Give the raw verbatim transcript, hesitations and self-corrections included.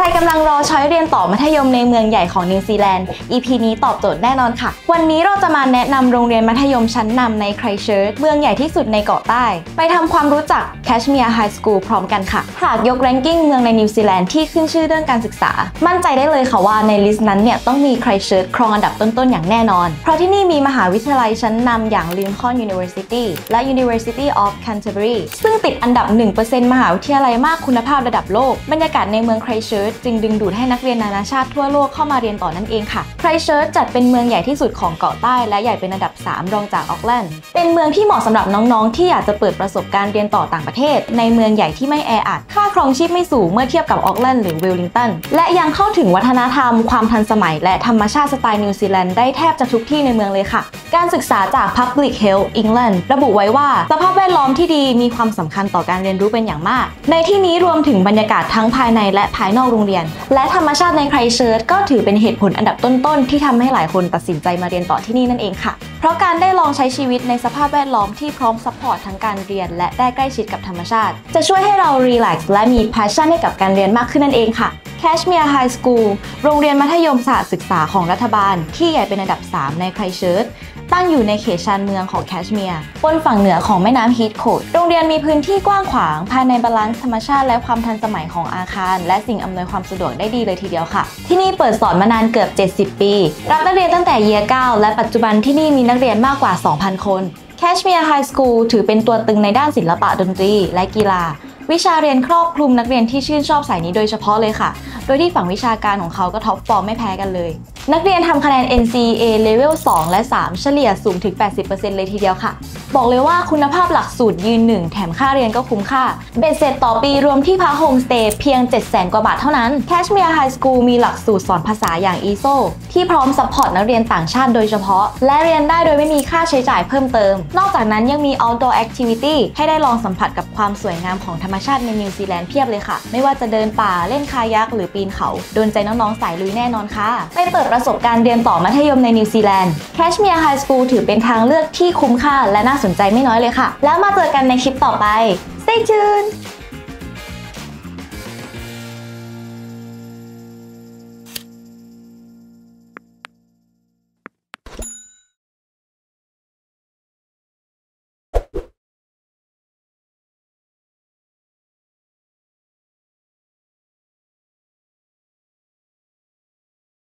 กำลังรอช้อยเรียนต่อมัธยมในเมืองใหญ่ของนิวซีแลนด์ อี พี นี้ตอบโจทย์แน่นอนค่ะวันนี้เราจะมาแนะนำโรงเรียนมัธยมชั้นนำในไครสต์เชิร์ชเมืองใหญ่ที่สุดในเกาะใต้ไปทำความรู้จักแคชเมียร์ไฮสคูลพร้อมกันค่ะหากยกแรงกิ้งเมืองในนิวซีแลนด์ที่ขึ้นชื่อเรื่องการศึกษามั่นใจได้เลยค่ะว่าในลิสต์นั้นเนี่ยต้องมีไครสต์เชิร์ชครองอันดับต้นๆอย่างแน่นอนเพราะที่นี่มีมหาวิทยาลัยชั้นนำอย่าง Lincoln University และ University of Canterbury ซึ่งติดอันดับ หนึ่งเปอร์เซ็นต์ มหาวิทยาลัยมากคุณภาพระดับโลกบรรยากาศในเมืองไครสต์เชิร์ชจึงดึงดูดให้นักเรียนนานาชาติทั่วโลกเข้ามาเรียนต่อนั่นเองค่ะไครสต์เชิร์ชจัดเป็นเมืองใหญ่ที่สุดของเกาะใต้และใหญ่เป็นอันดับสามรองจากออกแลนด์เป็นเมืองที่เหมาะสำหรับน้องๆที่อยากจะเปิดประสบการณ์เรียนต่อต่างประเทศในเมืองใหญ่ที่ไม่แออัดค่าครองชีพไม่สูงเมื่อเทียบกับออกแลนด์หรือเวลลิงตันและยังเข้าถึงวัฒนธรรมความทันสมัยและธรรมชาติสไตล์นิวซีแลนด์ได้แทบจะทุกที่ในเมืองเลยค่ะการศึกษาจาก Public Health England ระบุไว้ว่าสภาพแวดล้อมที่ดีมีความสำคัญต่อการเรียนรู้เป็นอย่างมากในที่นี้รวมถึงบรรยากาศทั้งภายในและภายนอกโรงเรียนและธรรมชาติในไครสต์เชิร์ชก็ถือเป็นเหตุผลอันดับต้นๆที่ทำให้หลายคนตัดสินใจมาเรียนต่อที่นี่นั่นเองค่ะเพราะการได้ลองใช้ชีวิตในสภาพแวดล้อมที่พร้อมซัพพอร์ตทั้งการเรียนและได้ใกล้ชิดกับธรรมชาติจะช่วยให้เรารีแลกซ์และมีแพชชั่นให้กับการเรียนมากขึ้นนั่นเองค่ะแคชเมียร์ไฮสคูลโรงเรียนมัธยมศึกษาของรัฐบาลที่ใหญ่เป็นอันดับสามในไครสต์เชิร์ชตั้งอยู่ในเขตชานเมืองของแคชเมียร์บนฝั่งเหนือของแม่น้ำฮีทโคทโรงเรียนมีพื้นที่กว้างขวางภายในบาลานซ์ธรรมชาติและความทันสมัยของอาคารและสิ่งอำนวยความสะดวกได้ดีเลยทีเดียวค่ะที่นี่เปิดสอนมานานเกือบเจ็ดสิบปีรับนักเรียนตั้งแต่เยียร์เก้าและปัจจุบันที่นี่มีนักเรียนมากกว่า สองพัน คนแคชเมียร์ไฮสคูลถือเป็นตัวตึงในด้านศิลปะดนตรีและกีฬาวิชาเรียนครอบคลุมนักเรียนที่ชื่นชอบสายนี้โดยเฉพาะเลยค่ะโดยที่ฝั่งวิชาการของเขาก็ท็อปฟอร์มไม่แพ้กันเลยนักเรียนทำคะแนน เอ็น ซี เอ Level สอง และ สาม เฉลี่ยสูงถึง แปดสิบเปอร์เซ็นต์ เลยทีเดียวค่ะบอกเลยว่าคุณภาพหลักสูตรยืนหนึ่งแถมค่าเรียนก็คุ้มค่าเบ็ดเสร็จต่อปีรวมที่พักโฮมสเตย์เพียง เจ็ดแสน กว่าบาทเท่านั้นแคชเมียร์ไฮสคูลมีหลักสูตรสอนภาษาอย่าง อี เอส โอ ที่พร้อมซัพพอร์ตนักเรียนต่างชาติโดยเฉพาะและเรียนได้โดยไม่มีค่าใช้จ่ายเพิ่มเติมนอกจากนั้นยังมี Outdoor Activity ให้ได้ลองสัมผัสกับความสวยงามของธรรมชาติในนิวซีแลนด์เพียบเลยค่ะไม่ว่าจะเดินป่าเล่นคายัคหรือปีนเขาโดนใจน้องๆสายลุยแน่นอนค่ะไปเปิดประสบการณ์เรียนต่อมัธยมในนิวซีแลนด์แคชเมียร์ไฮสคูลถือเป็นทางเลือกที่คุ้มค่าและน่าสนใจไม่น้อยเลยค่ะแล้วมาเจอกันในคลิปต่อไป Stay tuned